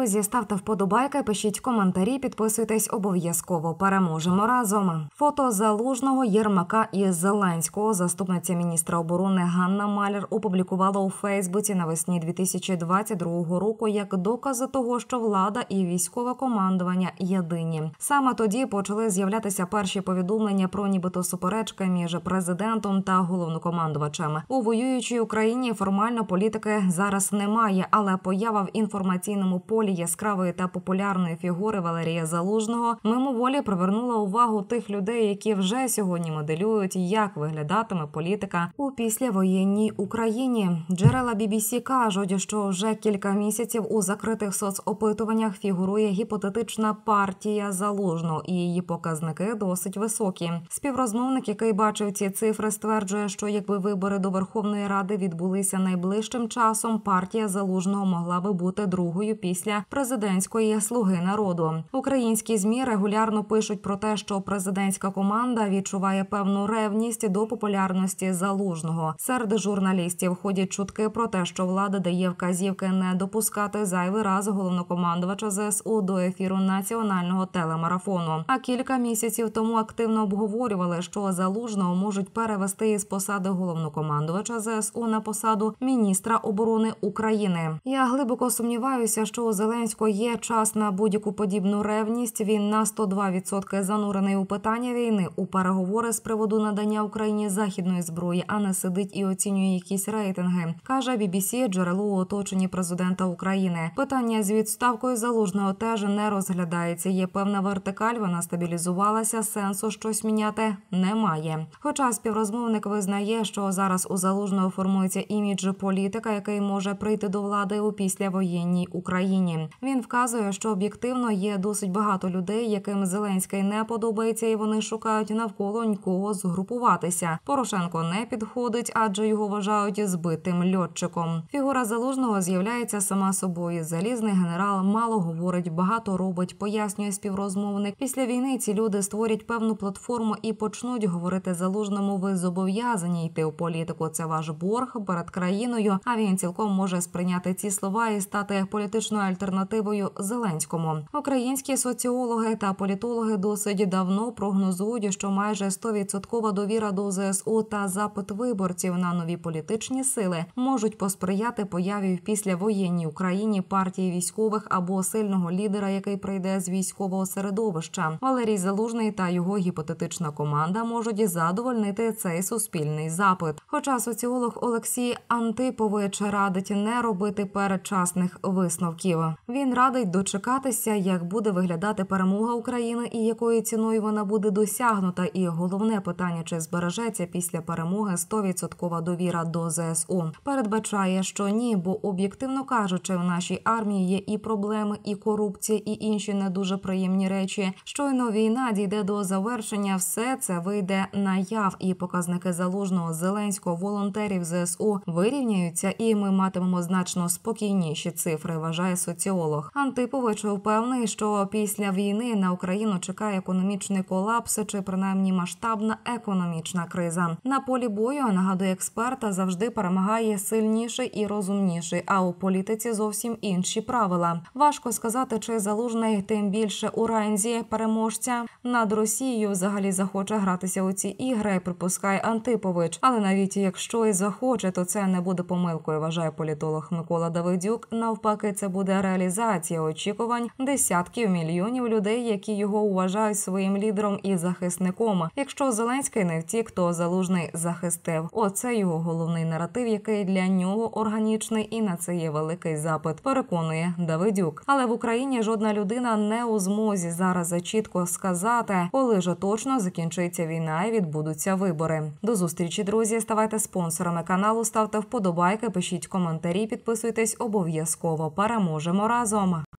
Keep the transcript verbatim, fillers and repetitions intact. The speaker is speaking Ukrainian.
Друзі, ставте вподобайки, пишіть коментарі, підписуйтесь обов'язково. Переможемо разом. Фото Залужного, Єрмака і Зеленського заступниця міністра оборони Ганна Маляр опублікувала у Фейсбуці навесні дві тисячі двадцять другого року як докази того, що влада і військове командування єдині. Саме тоді почали з'являтися перші повідомлення про нібито суперечки між президентом та головнокомандувачем. У воюючій Україні формально політики зараз немає, але поява в інформаційному полі яскравої та популярної фігури Валерія Залужного мимоволі привернула увагу тих людей, які вже сьогодні моделюють, як виглядатиме політика у післявоєнній Україні. Джерела бі бі сі кажуть, що вже кілька місяців у закритих соцопитуваннях фігурує гіпотетична партія Залужного, і її показники досить високі. Співрозмовник, який бачив ці цифри, стверджує, що якби вибори до Верховної Ради відбулися найближчим часом, партія Залужного могла би бути другою після президентської «Слуги народу». Українські ЗМІ регулярно пишуть про те, що президентська команда відчуває певну ревність до популярності Залужного. Серед журналістів ходять чутки про те, що влада дає вказівки не допускати зайвий раз головнокомандувача зе ес у до ефіру національного телемарафону. А кілька місяців тому активно обговорювали, що Залужного можуть перевести із посади головнокомандувача зе ес у на посаду міністра оборони України. Я глибоко сумніваюся, що у Зеленського є час на будь-яку подібну ревність. Він на сто два відсотки занурений у питання війни, у переговори з приводу надання Україні західної зброї, а не сидить і оцінює якісь рейтинги, каже бі бі сі джерело у оточенні президента України. Питання з відставкою Залужного теж не розглядається. Є певна вертикаль, вона стабілізувалася, сенсу щось міняти немає. Хоча співрозмовник визнає, що зараз у Залужного формується імідж політика, який може прийти до влади у післявоєнній Україні. Він вказує, що об'єктивно є досить багато людей, яким Зеленський не подобається, і вони шукають навколо нікого згрупуватися. Порошенко не підходить, адже його вважають збитим льотчиком. Фігура Залужного з'являється сама собою. Залізний генерал мало говорить, багато робить, пояснює співрозмовник. Після війни ці люди створять певну платформу і почнуть говорити Залужному: ви зобов'язані йти у політику, це ваш борг перед країною, а він цілком може сприйняти ці слова і стати політичною альтернативою Зеленському. Українські соціологи та політологи досить давно прогнозують, що майже сто відсотків довіра до зе ес у та запит виборців на нові політичні сили можуть посприяти появі в післявоєнній Україні партії військових або сильного лідера, який прийде з військового середовища. Валерій Залужний та його гіпотетична команда можуть задовольнити цей суспільний запит. Хоча соціолог Олексій Антипович радить не робити передчасних висновків. Він радить дочекатися, як буде виглядати перемога України і якою ціною вона буде досягнута. І головне питання, чи збережеться після перемоги сто відсотків довіра до зе ес у. Передбачає, що ні, бо об'єктивно кажучи, в нашій армії є і проблеми, і корупція, і інші не дуже приємні речі. Щойно війна дійде до завершення, все це вийде наяв, і показники Залужного, Зеленського, волонтерів зе ес у вирівняються, і ми матимемо значно спокійніші цифри, вважає соціолог. Антипович впевнений, що після війни на Україну чекає економічний колапс чи принаймні масштабна економічна криза. На полі бою, нагадує експерта, завжди перемагає сильніший і розумніший, а у політиці зовсім інші правила. Важко сказати, чи Залужний тим більше у ранзі переможця над Росією взагалі захоче гратися у ці ігри, припускає Антипович. Але навіть якщо і захоче, то це не буде помилкою, вважає політолог Микола Давидюк. Навпаки, це буде реалізація очікувань десятків мільйонів людей, які його вважають своїм лідером і захисником. Якщо Зеленський не втік, то Залужний захистив. Оце його головний наратив, який для нього органічний, і на це є великий запит, переконує Давидюк. Але в Україні жодна людина не у змозі зараз чітко сказати, коли ж точно закінчиться війна і відбудуться вибори. До зустрічі, друзі. Ставайте спонсорами каналу, ставте вподобайки, пишіть коментарі, підписуйтесь обов'язково. Переможемо разом!